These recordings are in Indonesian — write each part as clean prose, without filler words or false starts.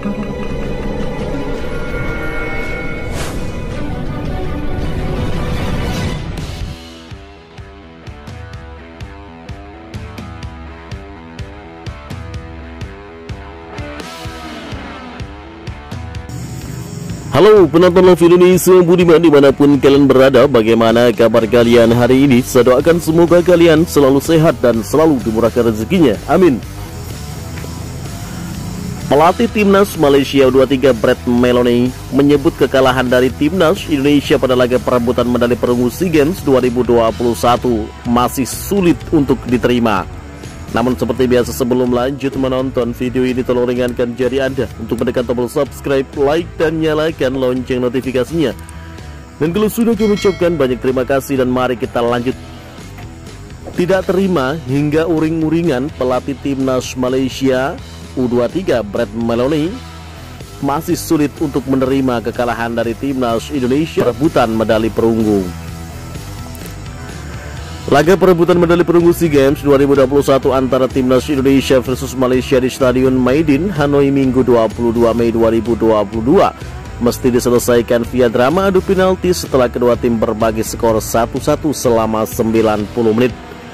Halo penonton Love Indonesia budiman dimanapun kalian berada, bagaimana kabar kalian hari ini? Saya doakan semoga kalian selalu sehat dan selalu dimurahkan rezekinya, amin. Pelatih Timnas Malaysia U23 Brett Meloni menyebut kekalahan dari Timnas Indonesia pada laga perebutan medali perunggu SEA Games 2021 masih sulit untuk diterima. Namun seperti biasa, sebelum lanjut menonton video ini, tolong ringankan jari Anda untuk menekan tombol subscribe, like, dan nyalakan lonceng notifikasinya. Dan kalau sudah, kami ucapkan banyak terima kasih dan mari kita lanjut. Tidak terima hingga uring-uringan, pelatih Timnas Malaysia U23 Brett Meloni masih sulit untuk menerima kekalahan dari Timnas Indonesia perebutan medali perunggu. Laga perebutan medali perunggu SEA Games 2021 antara Timnas Indonesia versus Malaysia di Stadion Maidin, Hanoi, Minggu 22 Mei 2022 mesti diselesaikan via drama adu penalti setelah kedua tim berbagi skor 1-1 selama 90 menit.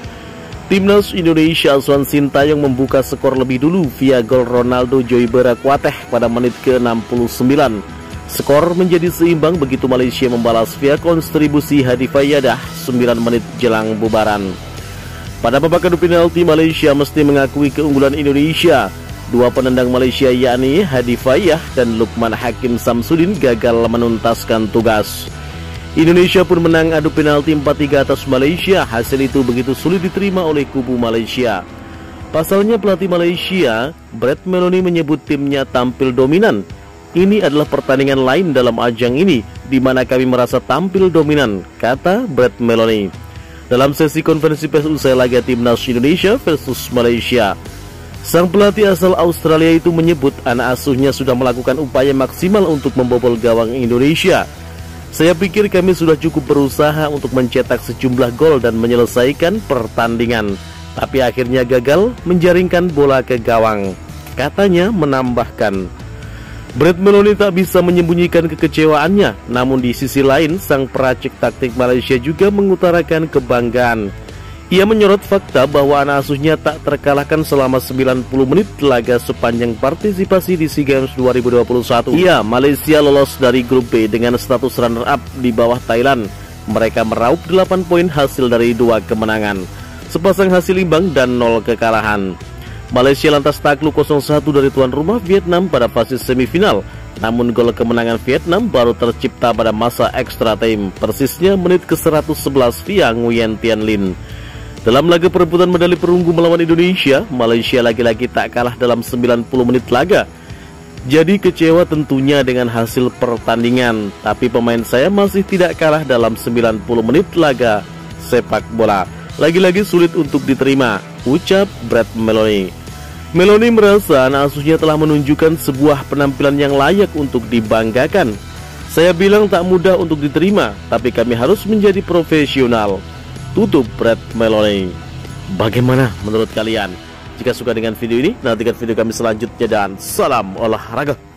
Timnas Indonesia asuhan Sintayong membuka skor lebih dulu via gol Ronaldo Joybera Kuateh pada menit ke-69. Skor menjadi seimbang begitu Malaysia membalas via kontribusi Hadi Fayadah 9 menit jelang bubaran. Pada babak adu penalti, Malaysia mesti mengakui keunggulan Indonesia. Dua penendang Malaysia yakni Hadi Fayadah dan Lukman Hakim Samsudin gagal menuntaskan tugas. Indonesia pun menang adu penalti 4-3 atas Malaysia. Hasil itu begitu sulit diterima oleh kubu Malaysia. Pasalnya pelatih Malaysia Brett Meloni menyebut timnya tampil dominan. Ini adalah pertandingan lain dalam ajang ini di mana kami merasa tampil dominan, kata Brett Meloni dalam sesi konferensi pers usai laga Timnas Indonesia versus Malaysia. Sang pelatih asal Australia itu menyebut anak asuhnya sudah melakukan upaya maksimal untuk membobol gawang Indonesia. Saya pikir kami sudah cukup berusaha untuk mencetak sejumlah gol dan menyelesaikan pertandingan, tapi akhirnya gagal menjaringkan bola ke gawang, katanya menambahkan. Brett Meloni tak bisa menyembunyikan kekecewaannya, namun di sisi lain sang peracik taktik Malaysia juga mengutarakan kebanggaan. Ia menyorot fakta bahwa anak asuhnya tak terkalahkan selama 90 menit laga sepanjang partisipasi di SEA Games 2021. Iya, Malaysia lolos dari grup B dengan status runner-up di bawah Thailand. Mereka meraup 8 poin hasil dari 2 kemenangan, sepasang hasil imbang dan 0 kekalahan. Malaysia lantas takluk 0-1 dari tuan rumah Vietnam pada fase semifinal. Namun gol kemenangan Vietnam baru tercipta pada masa extra time, persisnya menit ke-111 via Nguyen Tien Linh. Dalam laga perebutan medali perunggu melawan Indonesia, Malaysia lagi-lagi tak kalah dalam 90 menit laga. Jadi kecewa tentunya dengan hasil pertandingan, tapi pemain saya masih tidak kalah dalam 90 menit laga sepak bola. Lagi-lagi sulit untuk diterima, ucap Brett Meloni. Meloni merasa anak asuhnya telah menunjukkan sebuah penampilan yang layak untuk dibanggakan. Saya bilang tak mudah untuk diterima, tapi kami harus menjadi profesional, tutup Brett Meloni. Bagaimana menurut kalian? Jika suka dengan video ini, nantikan video kami selanjutnya dan salam olahraga.